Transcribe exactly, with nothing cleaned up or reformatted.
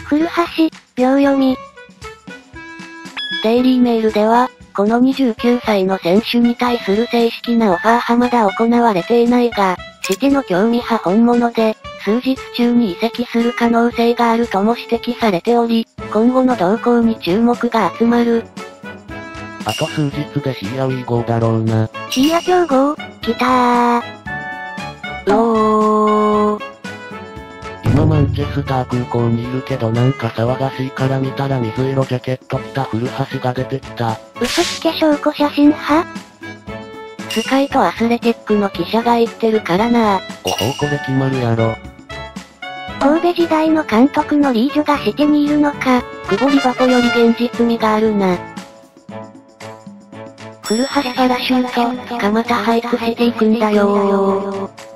古橋、秒読み。 デイリーメールでは、このにじゅうきゅうさいの選手に対する正式なオファーはまだ行われていないが、シティの興味派本物で、数日中に移籍する可能性があるとも指摘されており、今後の動向に注目が集まる。 あと数日でシーアウィーゴーだろうな。 シーア競合、来たー。 おー。 今マンチェスター空港にいるけどなんか騒がしいから見たら水色ジャケット着た古橋が出てきた。 嘘つけ証拠写真派？ スカイとアスレティックの記者が言ってるからな。 おほうこれ決まるやろ。 神戸時代の監督のリージョがシテにいるのか。 久保リバコより現実味があるな。古橋パラシュート、蒲田ハイクしていくんだよー。